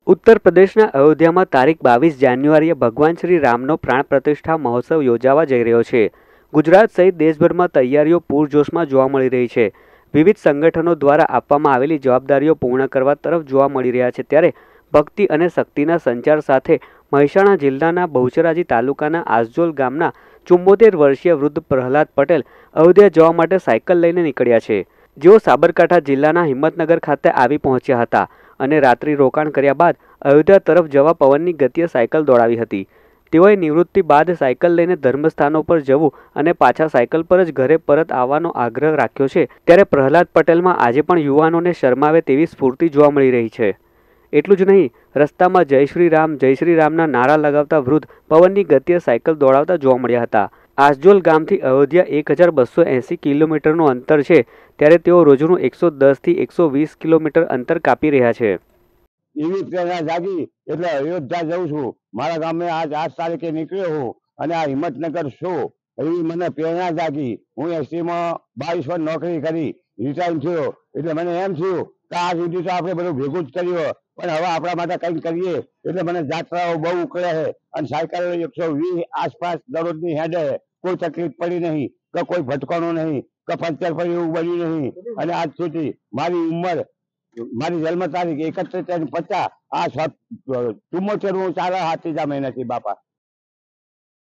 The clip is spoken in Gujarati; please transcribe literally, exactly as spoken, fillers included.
ઉત્તર પ્રદેશના અયોધ્યામાં તારીખ બાવીસ જાન્યુઆરીએ ભગવાન શ્રી રામનો પ્રાણ પ્રતિષ્ઠા મહોત્સવ યોજાવા જઈ રહ્યો છે. ગુજરાત સહિત દેશભરમાં તૈયારીઓ પૂરજોશમાં જોવા મળી રહી છે. વિવિધ સંગઠનો દ્વારા આપવામાં આવેલી જવાબદારીઓ પૂર્ણ કરવા તરફ જોવા મળી રહ્યા છે. ત્યારે ભક્તિ અને શક્તિના સંચાર સાથે મહેસાણા જિલ્લાના બહુચરાજી તાલુકાના આસજોલ ગામના ચુમ્મોતેર વર્ષીય વૃદ્ધ પ્રહલાદ પટેલ અયોધ્યા જવા માટે સાયકલ લઈને નીકળ્યા છે. જેઓ સાબરકાંઠા જિલ્લાના હિંમતનગર ખાતે આવી પહોંચ્યા હતા અને રાત્રિ રોકાણ કર્યા બાદ અયોધ્યા તરફ જવા પવનની ગતિએ સાયકલ દોડાવી હતી. તેઓએ નિવૃત્તિ બાદ સાયકલ લઈને ધર્મસ્થાનો પર જવું અને પાછા સાયકલ પર જ ઘરે પરત આવવાનો આગ્રહ રાખ્યો છે. ત્યારે પ્રહલાદ પટેલમાં આજે પણ યુવાનોને શરમાવે તેવી સ્ફૂર્તિ જોવા મળી રહી છે. એટલું જ નહીં, રસ્તામાં જય શ્રી રામ જય શ્રી રામના નારા લગાવતા વૃદ્ધ પવનની ગતિએ સાયકલ દોડાવતા જોવા મળ્યા હતા. આસજોલ ગામથી અયોધ્યા એક હજાર બસો એંસી કિલોમીટરનું અંતર છે. ત્યારે તેઓ રોજનું એકસો દસ થી એકસો વીસ કિલોમીટર અંતર કાપી રહ્યા છે. એવી પ્રેરણા જાગી એટલે અયોધ્યા જઉં છું. મારા ગામે આજ આઠ તારીખે નીકળ્યો હું અને આ હિંમતનગર છું. એવી મને પ્રેરણા જાગી. હું એસટી માં બાવીસ વર્ષ નોકરી કરી રિટાયર થયો એટલે મને એમ થયું કે આ સુધી તો આપણે બધું ભેગું જ કર્યું, પણ હવે આપણા માટે કંઈક કરીએ. એટલે મને જાત્રાઓ બહુ ઉકળે છે અને સાયકલ એકસો વીસ આસપાસ દરરોજની હેડે. કોઈ તકલીફ પડી નહીં કે કોઈ ભટકાનું નહીં કે પંચર પડી એવું બન્યું નહીં. અને આજ સુધી મારી ઉંમર મારી જન્મ તારીખ એકત્રીસ પચાસ આ ચુમ્મોતેર હું ચાલે હાથી જા મહિનાથી બાપા.